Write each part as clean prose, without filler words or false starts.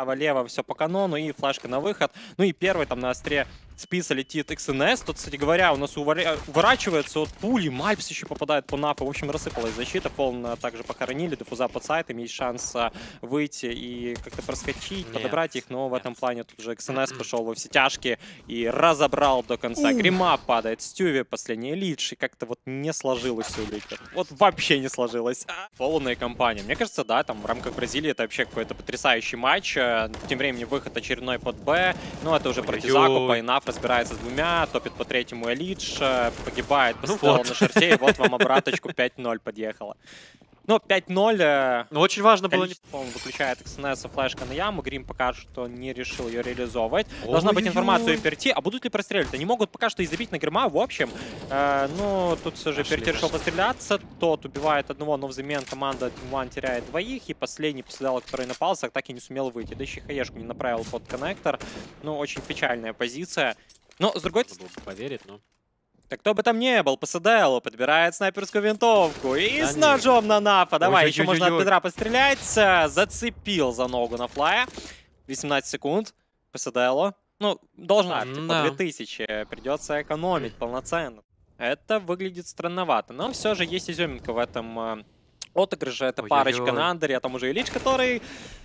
право-лево, все по канону, и флешка на выход. Ну и первый там на остре списа летит XNS. Тут, кстати говоря, у нас уворачивается от пули. Мальпс еще попадает по напу. В общем, рассыпалась защита. Полно также похоронили. Дефуза под сайтом. Есть шанс выйти и как-то проскочить, подобрать их. Но в этом плане тут уже XNS пошел во все тяжкие и разобрал до конца. Грима падает. Стюви последний лидж. И как-то вот не сложилось у Ликвид. Вот вообще не сложилось. Полная компания. Мне кажется, да, там в рамках Бразилии это вообще какой-то потрясающий матч. Тем временем выход очередной под Б. Ну, это уже Партизаку, Пайнаф разбирается с двумя, топит по третьему Элидж, погибает, поставил на шарте, и вот вам обраточку 5-0 подъехала. Ну, 5-0. Но очень важно было... Он выключает XNS, флешка на яму. Грим пока что не решил ее реализовывать. Должна быть информация у Перти. А будут ли простреливать? Они могут пока что и забить на Грима. В общем, ну, тут все же Перти решил постреляться. Тот убивает одного, но взамен команда Team One теряет двоих. И последний последал, который напался, так и не сумел выйти. Да еще хаешку не направил под коннектор. Ну, очень печальная позиция. Но, с другой стороны... Поверить, но... Так кто бы там не был, ПСДЛ подбирает снайперскую винтовку и с ножом на Нафа. Давай, еще можно от бедра пострелять. Зацепил за ногу на флая. 18 секунд. ПСДЛ. Ну, должна, типа 2000. Придется экономить полноценно. Это выглядит странновато. Но все же есть изюминка в этом отыгрыше. Это парочка на андере, а там уже Ильич, который...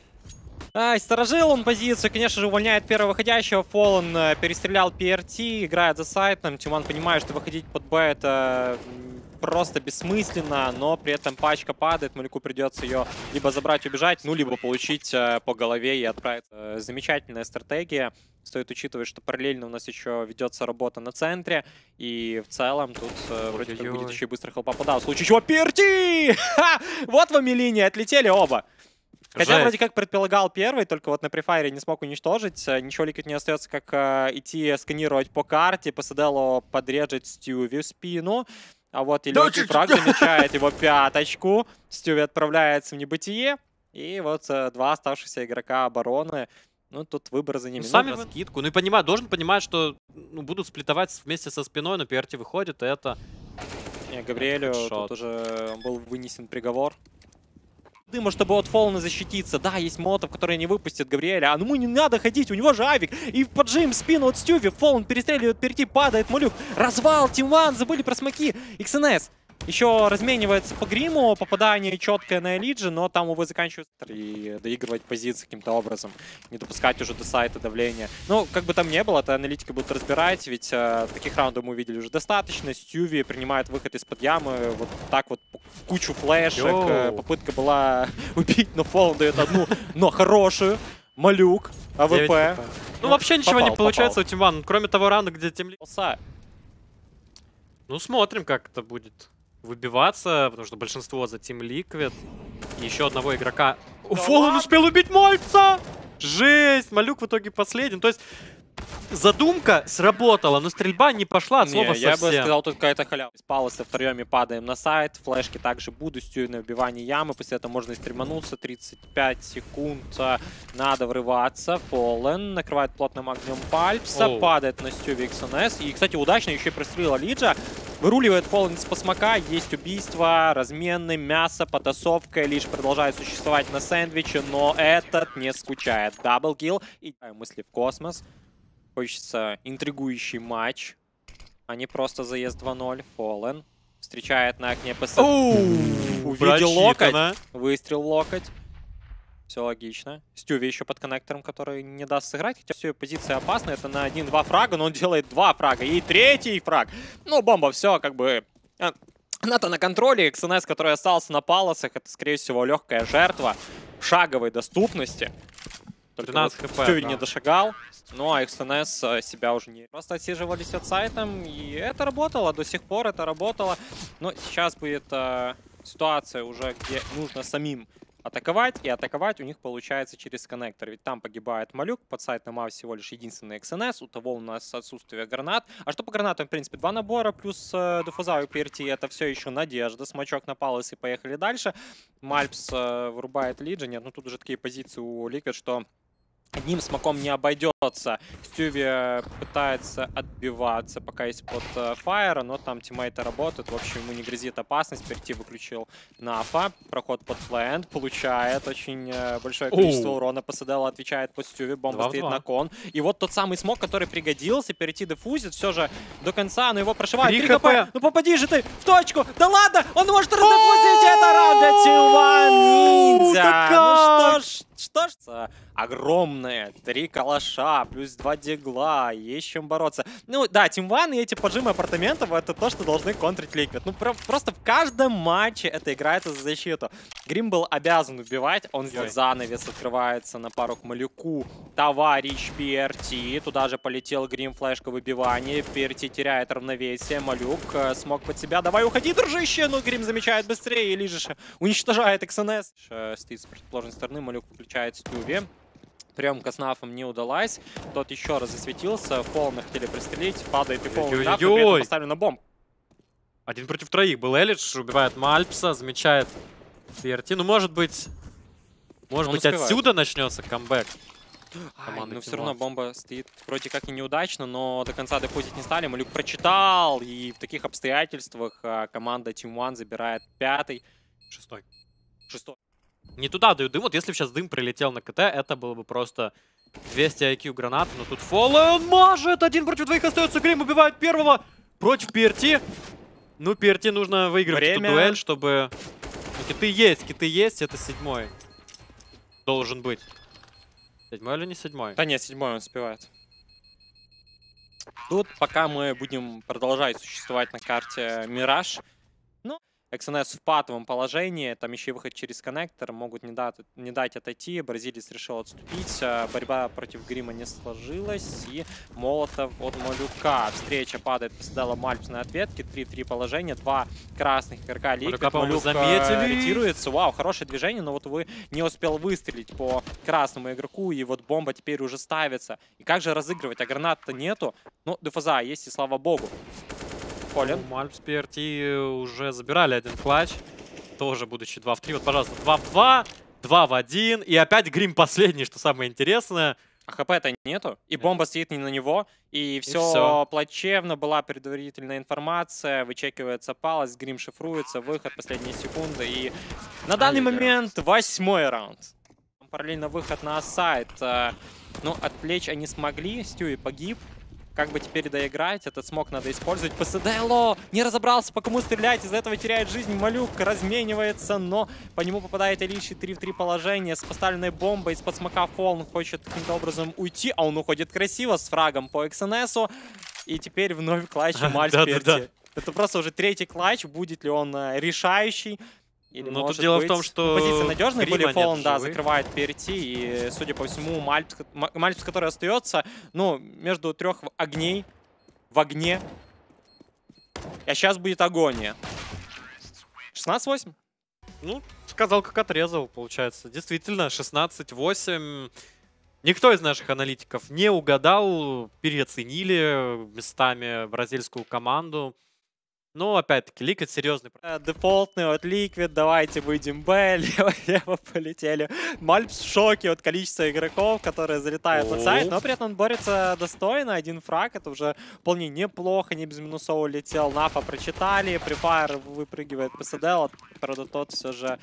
сторожил он позицию, конечно же, увольняет первого выходящего. Fallen перестрелял PRT, играет за сайтом. Тиман понимает, что выходить под Б это просто бессмысленно, но при этом пачка падает. Малику придется ее либо забрать, убежать, ну, либо получить по голове и отправить. Замечательная стратегия. Стоит учитывать, что параллельно у нас еще ведется работа на центре. И в целом тут вроде как будет еще и быстро хелпа подал. В случае чего PRT! Вот вам и линии, отлетели оба. Хотя вроде как предполагал первый, только вот на префайре не смог уничтожить. Ничего Ликвид не остается, как идти сканировать по карте. ПСДЛ подрежет Стюви в спину. А вот Ильич фраг замечает его пяточку. Стюви отправляется в небытие. И вот два оставшихся игрока обороны. Ну, тут выбор за ними. Ну, сами на скидку. Ну и должен понимать, что будут сплитовать вместе со спиной, но PRT выходит, и это... Не, Габриэлю тут уже был вынесен приговор. Дыма, чтобы от Фоллана защититься. Да, есть Молотов, который не выпустит Габриэля. А ну ему не надо ходить, у него же авик. И поджим спину от Стюви. Фоллан перестреливает, перейти, падает Малюк. Развал, Team One, забыли про смоки. XNS еще разменивается по Гриму. Попадание четкое на Элиджи, но там, увы, заканчивается. И доигрывать позиции каким-то образом. Не допускать уже до сайта давления. Ну, как бы там ни было, это аналитики будут разбирать. Ведь таких раундов мы увидели уже достаточно. Стюви принимает выход из-под ямы. Вот так вот кучу флешек. Попытка была убить, но Фоллан дает одну, но хорошую. Малюк, АВП. Ну, вообще ничего не получается у Team One, кроме того раунда, где Team Liquid. Ну, смотрим, как это будет выбиваться, потому что большинство за Team Liquid. И еще одного игрока. Фоллан успел убить Мальца! Жесть! Малюк в итоге последний. То есть задумка сработала, но стрельба не пошла от слова совсем. Я бы сказал, тут какая-то халява. С Палоса втроем падаем на сайт. Флешки также будут, Стюи на вбивании ямы. После этого можно и стремануться. 35 секунд. Надо врываться. Fallen накрывает плотным огнем Пальпса. Падает на Стюи XNS. И, кстати, удачно еще и прострелила Лиджа. Выруливает Fallen из посмока. Есть убийство, разменный, мясо, потасовка. Лишь продолжает существовать на сэндвиче, но этот не скучает. Даблкилл. И мысли в космос. Хочется интригующий матч, а не просто заезд 2-0. Fallen встречает на окне ПС. Увидел локоть. Выстрел в локоть. Все логично. Стюви еще под коннектором, который не даст сыграть. Хотя все, позиция опасная. Это на 1-2 фрага, но он делает 2 фрага. И третий фраг. Ну, бомба, все, как бы... НАТО на контроле. XNS, который остался на палосах, это, скорее всего, легкая жертва шаговой доступности. Только вот Стюви не дошагал. Ну, а XNS себя уже не... Просто отсиживались от сайтом, и это работало, до сих пор это работало. Но сейчас будет ситуация уже, где нужно самим атаковать, и атаковать у них получается через коннектор. Ведь там погибает Малюк, под сайтом А всего лишь единственный XNS, у того у нас отсутствие гранат. А что по гранатам, в принципе, 2 набора, плюс дефуза у PRT, это все еще надежда. Смачок на палец и поехали дальше. Мальпс вырубает Лиджа. Нет, ну тут уже такие позиции у Liquid, что одним смоком не обойдет. Стюви пытается отбиваться, пока есть под фаера, но там тиммейты работают. В общем, ему не грозит опасность. Перейти выключил Нафа. Проход под плент. Получает очень большое количество урона. ПСДЛ отвечает под Стюви. Бомба стоит на кон. И вот тот самый смог, который пригодился. Перейти дефузит все же до конца, но его прошивает. 3 хп. Ну попади же ты в точку. Да ладно, он может раздефузить. Это раунд для Team One Ninja. Ну что ж, огромные 3 калаша, плюс 2 дигла, есть чем бороться. Ну да, Team One и эти поджимы апартаментов — это то, что должны контрить Liquid. Ну просто в каждом матче это играется за защиту. Грим был обязан убивать, он здесь занавес открывается на пару к Малюку. Товарищ PRT, туда же полетел Грим, флешка выбивания. PRT теряет равновесие, Малюк смог под себя. Давай уходи, дружище! Ну Грим замечает быстрее, и Лижиш уничтожает XNS. Стоит с противоположной стороны, Малюк включает Стюви. Приемка с Нафом не удалась. Тот еще раз засветился. Фолна хотели пристрелить. Падает и Фолна. Наф, поставлю на бомб. 1 против 3 был Элидж. Убивает Мальпса. Замечает PRT. Ну, может быть отсюда начнется камбэк. Ну, все равно бомба стоит вроде как и неудачно, но до конца депозить не стали. Малюк прочитал. И в таких обстоятельствах команда Team One забирает 5-й. 6-й. 6-й. Не туда дают дым. Вот если бы сейчас дым прилетел на КТ, это было бы просто 200 IQ гранат. Но тут Fallen может! 1 против 2 остается. Грим убивает первого против PRT. Ну, PRT нужно выиграть эту дуэль, чтобы... Ну, киты есть. Это 7-й. Должен быть. 7-й или не 7-й? Да нет, 7-й он успевает. Тут пока мы будем продолжать существовать на карте Мираж. XNS в патовом положении, там еще и выход через коннектор, могут не дать отойти. Бразилец решил отступить, борьба против Грима не сложилась, и Молотов от Малюка. Встреча падает, посадала Мальпс на ответке, 3-3 положение, 2 красных игрока Liquid. Малюк ретируется, вау, хорошее движение, но вот вы не успел выстрелить по красному игроку, и вот бомба теперь уже ставится. И как же разыгрывать, а гранат-то нету, ну, дефаза есть, и слава богу. Мальпс PRT уже забирали 1 клатч, тоже будучи 2 в 3. Вот, пожалуйста, 2 в 2, 2 в 1. И опять Грим последний, что самое интересное. А ХП-то нету, и бомба стоит не на него, и все плачевно. Была предварительная информация, вычекивается палец, Грим шифруется, выход, последние секунды. И на данный момент 8-й раунд. Параллельно выход на сайт. Ну, отвлечь они смогли, Стюи погиб. Как бы теперь доиграть? Этот смог надо использовать. ПСДЛО не разобрался, по кому стрелять. Из-за этого теряет жизнь. Малюк разменивается, но по нему попадает Элиши. 3 в 3 положение. С поставленной бомбой из-под смока Фолн хочет каким-то образом уйти. А он уходит красиво с фрагом по XNS. И теперь вновь клатч Мальпс PRT. Это просто уже 3-й клатч. Будет ли он решающий? Или, но тут дело в том, что позиции надежные были, Фолн, да, закрывает PRT, и, судя по всему, Мальпс, который остается, ну, между 3 огней, в огне. А сейчас будет агония. 16-8? Ну, сказал, как отрезал, получается. Действительно, 16-8. Никто из наших аналитиков не угадал, переоценили местами бразильскую команду. Но, опять-таки, Liquid серьезный. Дефолтный от Liquid, давайте выйдем Б, лево полетели. Мальпс в шоке от количества игроков, которые залетают на сайт, но при этом он борется достойно. 1 фраг, это уже вполне неплохо, не без минусов улетел. Нафа прочитали, Префайр выпрыгивает ПСДЛ, правда, тот все же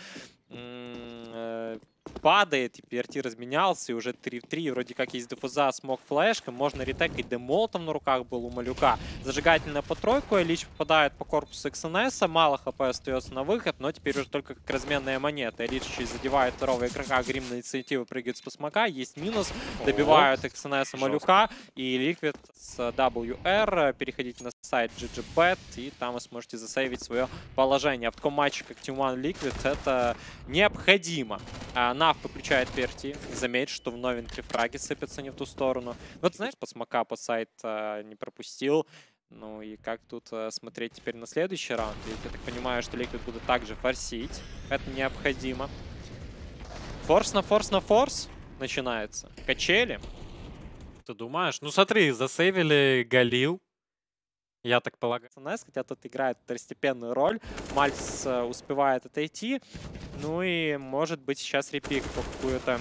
падает, и PRT разменялся, и уже 3 в 3. Вроде как есть дефуза, смог флешка, можно ретекать, демолтом на руках был у Малюка. Зажигательная по тройку, Лич попадает по корпусу XNS, мало хп остается на выход, но теперь уже только как разменная монета. Лич задевает второго игрока, Грим на инициативу прыгает с посмока, есть минус, добивают XNS Малюка, и Liquid с WR переходите на сайт GGBet, и там вы сможете засейвить свое положение. А в таком матче, как Team One Liquid, это необходимо. Наф выключает PRT. Заметь, что в новин 3 фраги сыпятся не в ту сторону. Вот знаешь, по смока по сайт не пропустил. Ну и как тут смотреть теперь на следующий раунд? Ведь я так понимаю, что Liquid будут также форсить. Это необходимо. Форс на форс на форс начинается. Качели. Ты думаешь? Ну смотри, засейвили Галил. Я так полагаю. Хотя тут играет второстепенную роль. Мальпс успевает отойти. Ну и может быть сейчас репик по какую-то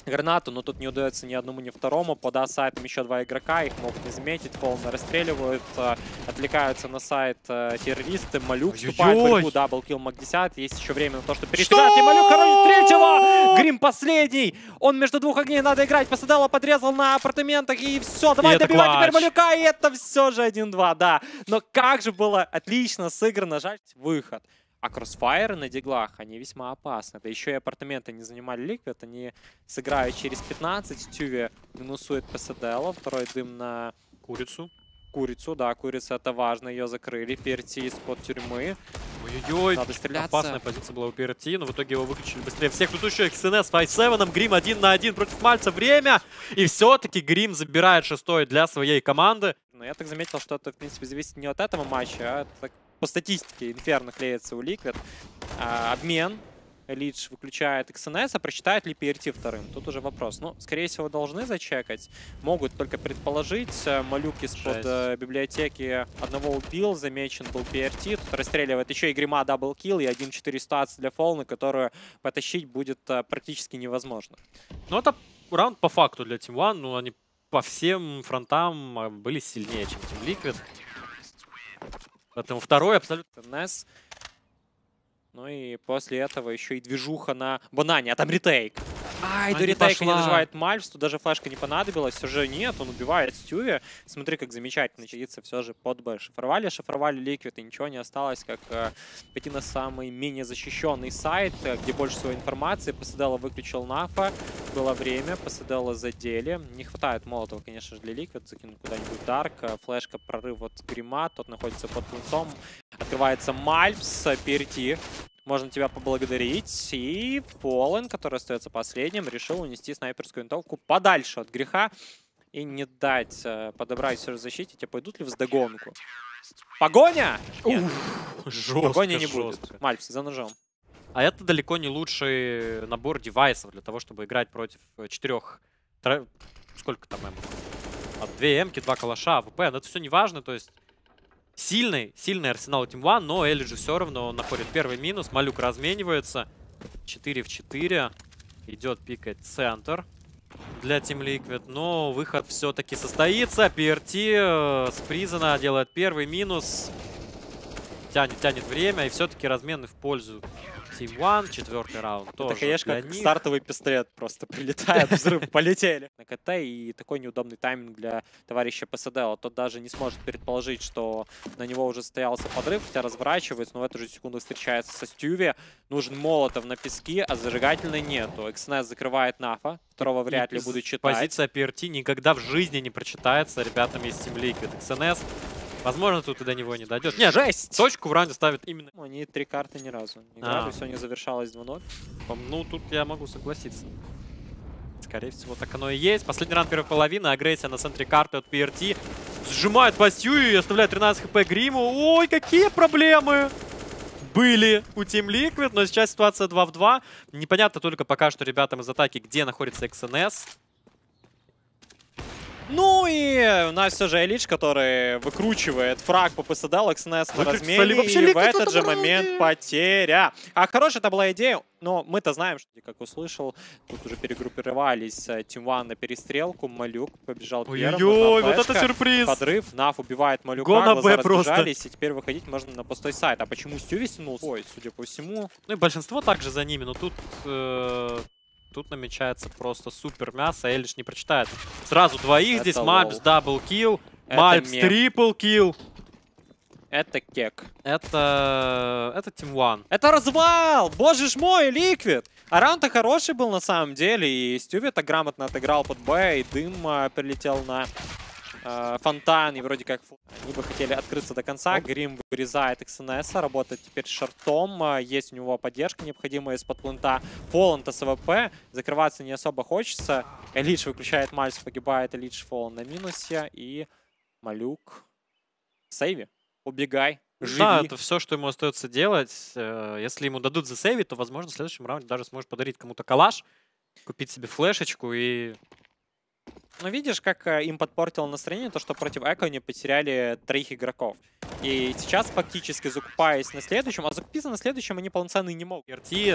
гранату, но тут не удается ни одному, ни второму. Под А-сайтом еще два игрока, их могут не заметить, полно расстреливают, отвлекаются на сайт террористы. Малюк вступает в борьбу, даблкил МАК-10, есть еще время на то, что перестрелять, и Малюк хоронит третьего! Грим последний! Он между двух огней, надо играть, Посадало подрезал на апартаментах, и все, давай добивать теперь Малюка, и это все же 1-2, да. Но как же было отлично сыграно, жаль, выход. А кроссфайры на диглах, они весьма опасны. Да еще и апартаменты не занимали Liquid, они сыграют через 15. Тюви минусует ПСДЛ, второй дым на курицу. Курицу, да, курица это важно, ее закрыли. PRT из-под тюрьмы. Ой-ой-ой, надо стреляться. Опасная позиция была у PRT, но в итоге его выключили быстрее всех. Тут еще XNS с 5-7, Грим 1 на 1 против Мальца. Время! И все-таки Грим забирает 6-й для своей команды. Но я так заметил, что это, в принципе, зависит не от этого матча, а это по статистике Инферно клеится у Liquid. Обмен. Лидж выключает XNS, а прочитает ли PRT вторым? Тут уже вопрос. Ну, скорее всего, должны зачекать. Могут только предположить. Малюк из-под библиотеки одного убил. Замечен был PRT. Тут расстреливает еще и Грима даблкил. И 1-4 ситуации для Фолны, которую потащить будет практически невозможно. Ну, это раунд по факту для Team One. Ну, они по всем фронтам были сильнее, чем Team Liquid. Поэтому второй абсолютно... NES. Ну и после этого еще и движуха на банане, а там ретейк. Ай, до ретейка не доживает Мальвс, тут даже флешка не понадобилась, уже нет, он убивает Стюви. Смотри, как замечательно чидится все же под Б. Шифровали Liquid, и ничего не осталось, как пойти на самый менее защищенный сайт, где больше всего информации. Посадела выключил Нафа, было время, Посадела задели. Не хватает молотова, конечно же, для Liquid, закинуть куда-нибудь Дарк. Флешка, прорыв от Грима, тот находится под пунктом. Открывается Мальвс, PRT. Можно тебя поблагодарить. И Fallen, который остается последним, решил унести снайперскую винтовку подальше от греха и не дать подобрать все же защите. Пойдут ли вздогонку? Погоня? Нет. Жестко, погони не будет. Мальвс за ножом. А это далеко не лучший набор девайсов для того, чтобы играть против 4... Сколько там М? 2 М-ки, 2 калаша, АВП. Но это все не важно, то есть... Сильный арсенал Team One, но Элли же все равно находит первый минус. Малюк разменивается. 4 в 4. Идет пикать центр для Team Liquid. Но выход все-таки состоится. PRT с Призона делает первый минус. Тянет время. И все-таки размены в пользу Team One. 4-й раунд тоже. Это, конечно, как стартовый пистолет просто прилетает, взрыв, полетели. На КТ и такой неудобный тайминг для товарища ПСД. Тот даже не сможет предположить, что на него уже состоялся подрыв, хотя разворачивается, но в эту же секунду встречается со Стюви. Нужен молотов на песке, а зажигательной нету. XNS закрывает Нафа, второго вряд ли буду читать. Позиция PRT никогда в жизни не прочитается ребятам из Team Liquid. XNS, возможно, тут и до него не дойдет. Нет, жесть! Точку в раунде ставит именно... Они 3 карты ни разу не играли, все не завершалось 2-0. Ну, тут я могу согласиться. Скорее всего, так оно и есть. Последний раунд первой половины. Агрессия на центре карты от PRT. Сжимает Бастью и оставляет 13 хп Гриму. Ой, какие проблемы были у Team Liquid. Но сейчас ситуация 2 в 2. Непонятно только пока что ребятам из атаки, где находится XNS. Ну и у нас все же Элич, который выкручивает фраг по ПСД, XNS на размене, и в этот же момент потеря. А хорошая это была идея, но мы-то знаем, что, как услышал, тут уже перегруппировались Team One на перестрелку. Малюк побежал первым. Ой-ой, вот это сюрприз! Подрыв, Наф убивает Малюка, глаза разбежались, и теперь выходить можно на пустой сайт. А почему Стюви стянулся? Ой, судя по всему... Ну и большинство также за ними, но тут... Тут намечается просто супер мясо. Элиш не прочитает. Сразу двоих здесь. Мальвс даблкил. Мальвс триплкил. Это кек. Это Team One. Это развал! Боже ж мой, Liquid! А раунд-то хороший был на самом деле. И Стюви так грамотно отыграл под Б. И дым прилетел на фонтан. И вроде как они бы хотели открыться до конца. Грим вырезает XNS, работает теперь шортом. Есть у него поддержка необходимая из-под плента. Fallen-то с АВП. Закрываться не особо хочется. Элич выключает Мальс, погибает Элич. Fallen на минусе. И Малюк в сейве. Убегай. Живи. Да, это все, что ему остается делать. Если ему дадут засейвить, то, возможно, в следующем раунде даже сможет подарить кому-то калаш, купить себе флешечку и... Ну, видишь, как им подпортило настроение то, что против Эко они потеряли 3 игроков. И сейчас, фактически, закупаясь на следующем, а закупиться на следующем они полноценно не могут. PRT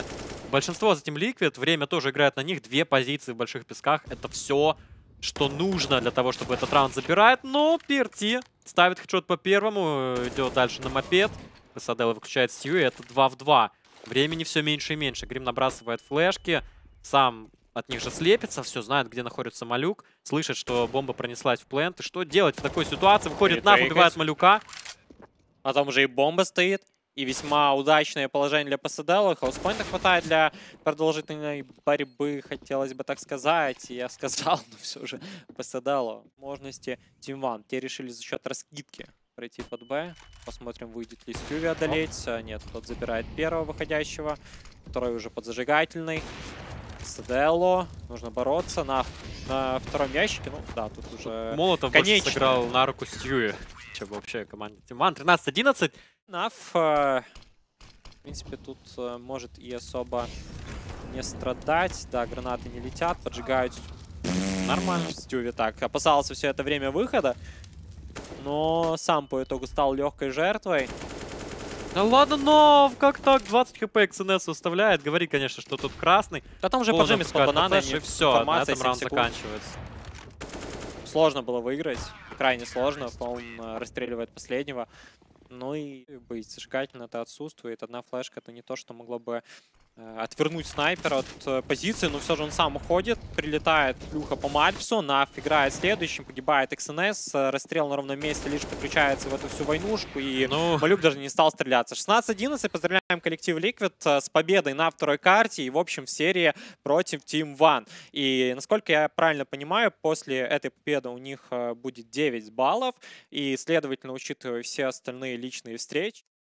большинство за Team Liquid, время тоже играет на них, 2 позиции в больших песках. Это все, что нужно для того, чтобы этот раунд забирать. Но PRT ставит хедшот по первому, идет дальше на мопед. Пасаделла выключает Сью, и это 2 в 2. Времени все меньше и меньше. Грим набрасывает флешки, сам от них же слепится, все, знает, где находится Малюк, слышит, что бомба пронеслась в плент. И что делать в такой ситуации? Выходит Нав, убивает Малюка. А там уже и бомба стоит. И весьма удачное положение для Пасаделла. Хауспоинта хватает для продолжительной борьбы, хотелось бы так сказать. Я сказал, но все же Пасаделло. Возможности Team One. Те решили за счет раскидки пройти под Б. Посмотрим, выйдет ли Стюви одолеть. Нет, тот забирает первого выходящего. Второй уже подзажигательный. Пасаделло. Нужно бороться на втором ящике. Ну да, тут уже Молотов больше сыграл на руку Стюи, чем вообще команде Team One. 13-11. Нав, в принципе, тут может и особо не страдать. Да, гранаты не летят, поджигают. Нормально. Стюви так опасался все это время выхода, но сам по итогу стал легкой жертвой. Да ладно, но как так? 20 хп XNS оставляет. Говори, конечно, что тут красный. Да там уже поджимит под бананом, и все, на этом раунд заканчивается. Сложно было выиграть, крайне сложно. Он расстреливает последнего. Ну и быть зажигательно-то отсутствует. Одна флешка — это не то, что могло бы отвернуть снайпера от позиции, но все же он сам уходит. Прилетает плюха по Мальпсу, Нав играет следующим, погибает XNS, расстрел на ровном месте лишь подключается в эту всю войнушку, и Малюк даже не стал стреляться. 16-11, поздравляем коллектив Liquid с победой на второй карте и, в общем, в серии против Team One. И, насколько я правильно понимаю, после этой победы у них будет 9 баллов, и, следовательно, учитывая все остальные личные встречи,